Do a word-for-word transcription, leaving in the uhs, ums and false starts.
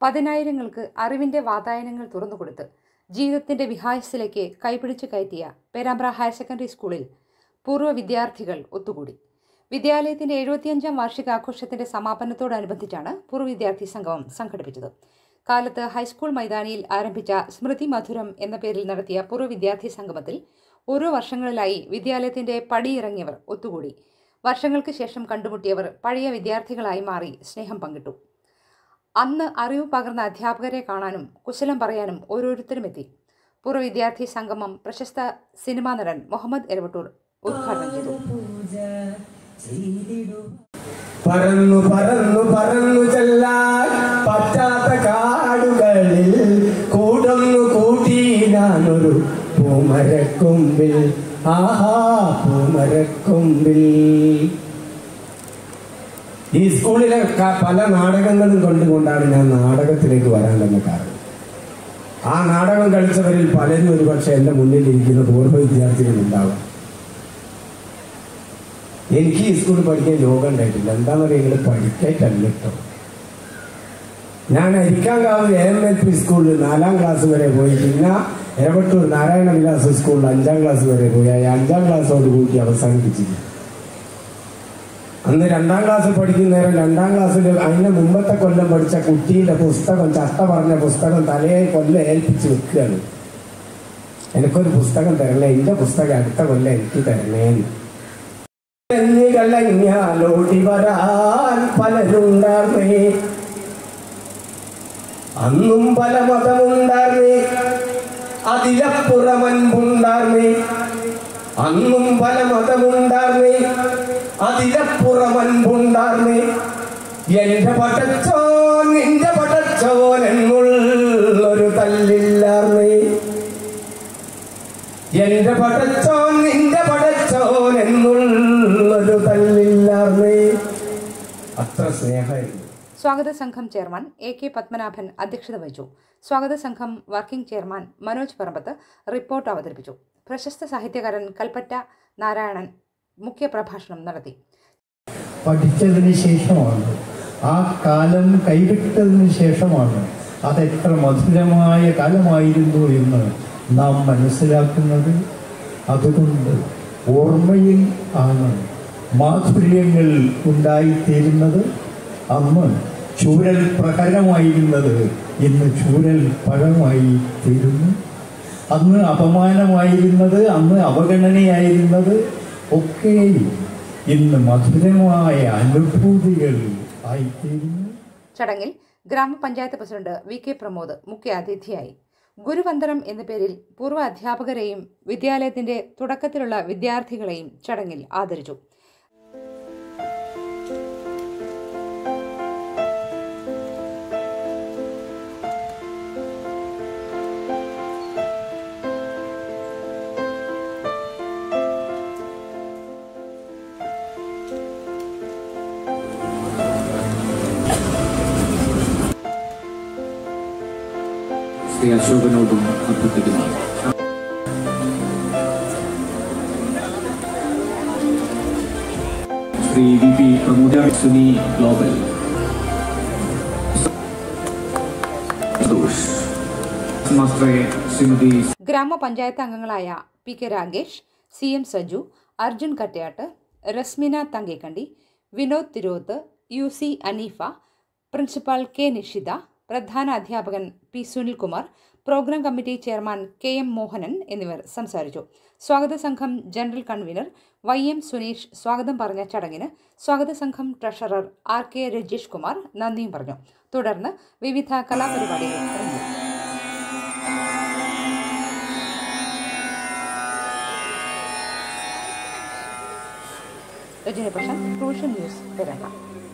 പതിനായിരങ്ങൾക്ക് അറിവിൻ്റെ വാതായനങ്ങൾ തുറന്നുകൊടുത്ത് ജീവിതത്തിൻ്റെ വിഹായസിലേക്ക് കൈപിടിച്ച് കയറ്റിയ പേരാമ്പ്ര ഹയർ സെക്കൻഡറി സ്കൂളിൽ പൂർവ്വ വിദ്യാർത്ഥികൾ ഒത്തുകൂടി. വിദ്യാലയത്തിൻ്റെ എഴുപത്തിയഞ്ചാം വാർഷികാഘോഷത്തിൻ്റെ സമാപനത്തോടനുബന്ധിച്ചാണ് പൂർവ്വ വിദ്യാർത്ഥി സംഗമം സംഘടിപ്പിച്ചത്. കാലത്ത് ഹൈസ്കൂൾ മൈതാനിയിൽ ആരംഭിച്ച സ്മൃതി മധുരം എന്ന പേരിൽ നടത്തിയ പൂർവ്വ വിദ്യാർത്ഥി സംഗമത്തിൽ ഓരോ വർഷങ്ങളിലായി വിദ്യാലയത്തിൻ്റെ പടിയിറങ്ങിയവർ ഒത്തുകൂടി. വർഷങ്ങൾക്ക് ശേഷം കണ്ടുമുട്ടിയവർ പഴയ വിദ്യാർത്ഥികളായി മാറി സ്നേഹം പങ്കിട്ടു. അന്ന് അറിവ് പകർന്ന അധ്യാപകരെ കാണാനും കുശലം പറയാനും ഓരോരുത്തരും എത്തി. പൂർവ്വ വിദ്യാർത്ഥി സംഗമം പ്രശസ്ത സിനിമാ നടൻ മുഹമ്മദ് എരവട്ടൂർ ഉദ്ഘാടനം ചെയ്തു. പറന്നു പറന്നു പറന്നു ചെല്ലാൻ പറ്റാത്ത കാടുകളിൽ കൂടൊന്നു കൂട്ടി ഞാനൊരു പൂമരക്കൊമ്പിൽ, ആഹാ പൂമരക്കൊമ്പിൽ. ഈ സ്കൂളിലെ പല നാടകങ്ങളും കൊണ്ടുകൊണ്ടാണ് ഞാൻ നാടകത്തിലേക്ക് വരാൻ തന്നെ കാരണം. ആ നാടകം കളിച്ചവരിൽ പലരും ഒരുപക്ഷെ എൻ്റെ മുന്നിലിരിക്കുന്ന പൂർവ്വ വിദ്യാർത്ഥികൾ ഉണ്ടാവാം. എനിക്ക് ഈ സ്കൂളിൽ പഠിക്കാൻ യോഗം ഉണ്ടായിട്ടില്ല. എന്താ പറയുക, നിങ്ങൾ പഠിക്കായിട്ടല്ല കേട്ടോ. ഞാൻ Arikkankavu A M L P സ്കൂളിൽ നാലാം ക്ലാസ് വരെ പോയി, പിന്നെ എരവട്ടൂർ നാരായണ വിലാസ് സ്കൂളിൽ അഞ്ചാം ക്ലാസ് വരെ പോയി. അഞ്ചാം ക്ലാസ്സോട് കൂടി അവസാനിപ്പിച്ചില്ല. അന്ന് രണ്ടാം ക്ലാസ്സിൽ പഠിക്കുന്ന നേരം രണ്ടാം ക്ലാസ്സിൽ അതിന്റെ മുമ്പത്തെ കൊല്ലം പഠിച്ച കുട്ടീൻ്റെ പുസ്തകം, ചട്ട പറഞ്ഞ പുസ്തകം തലയെ കൊല്ലം ഏൽപ്പിച്ച് വെക്കുകയാണ്. എനിക്കൊരു പുസ്തകം തരണേ, എന്റെ പുസ്തകം അടുത്ത കൊല്ലം എനിക്ക് തരണേന്ന്. കല്ലഞ്ഞാലോടി വരാൻ പലരുണ്ടാർന്നേ, അന്നും പല മതമുണ്ടാർന്നേ, അതിലപ്പുറമൻപുണ്ടാർന്നേ. അന്നും പല മതമുണ്ടാർന്നേ, അതിലപ്പുറമൻപുണ്ടാർന്നേ. എന്റെ പടച്ചോൻ നിന്റെ പടച്ചോൻ എന്നുള്ളൊരു തല്ലില്ലാർന്നേ. എന്റെ പടച്ചോൻ നിന്റെ പടച്ചോൻ എന്നുള്ളൊരു തല്ലില്ലാർന്നേ. അത്ര സ്നേഹമായിരുന്നു. സ്വാഗത സംഘം ചെയർമാൻ എ കെ പത്മനാഭൻ അധ്യക്ഷത വഹിച്ചു. സ്വാഗത സംഘം working chairman Manoj Parambath report അവതരിപ്പിച്ചു. പ്രശസ്ത സാഹിത്യകാരൻ കൽപ്പറ്റ നാരായണൻ മുഖ്യപ്രഭാഷണം നടത്തി. പഠിച്ചതിന് ശേഷമാണ്, ആ കാലം കൈവിട്ടതിന് ശേഷമാണ് അതെത്ര മധുരമായ കാലമായിരുന്നു എന്ന് നാം മനസ്സിലാക്കുന്നത്. അതുകൊണ്ട് ഓർമ്മയിൽ ആണ് മാധുര്യങ്ങൾ ഉണ്ടായിത്തീരുന്നത്. അന്ന് ചൂരൽ പ്രഹരമായിരുന്നത് ഇന്ന് ചൂരൽ പഴമായി തീരുന്നു. അന്ന് അപമാനമായിരുന്നത്, അന്ന് അവഗണനയായിരുന്നത് ഒക്കെ ഇന്ന് മധുരമായ അനുഭൂതികൾ ആയിത്തീരുന്നു. ചടങ്ങിൽ ഗ്രാമപഞ്ചായത്ത് പ്രസിഡന്റ് വി കെ പ്രമോദ് മുഖ്യാതിഥിയായി. ഗുരുവന്ദനം എന്ന പേരിൽ പൂർവ്വ അധ്യാപകരെയും വിദ്യാലയത്തിന്റെ തുടക്കത്തിലുള്ള വിദ്യാർത്ഥികളെയും ചടങ്ങിൽ ആദരിച്ചു. ശ്രീ അശോകനോടും അഭ്യർത്ഥിക്കുന്നു. Shri V P Pramoda Suni global, Shrimati ഗ്രാമപഞ്ചായത്ത് അംഗങ്ങളായ P K Ragesh, C M Saju, Arjun Kattayatt, Rasmina Thankekkandi, Vinod Thiroth, U C Aneefa, principal K Nishitha, പ്രധാന അധ്യാപകൻ P Sunilkumar, programme committee chairman K M Mohanan എന്നിവർ സംസാരിച്ചു. സ്വാഗത സംഘം general convener Y M Suneesh സ്വാഗതം പറഞ്ഞ ചടങ്ങിന് സ്വാഗത സംഘം treasurer R K Rajeesh Kumar നന്ദിയും പറഞ്ഞു. തുടർന്ന് വിവിധ കലാപരിപാടികൾ നടന്നു. Rajani Prashanth, provision news, Perambra.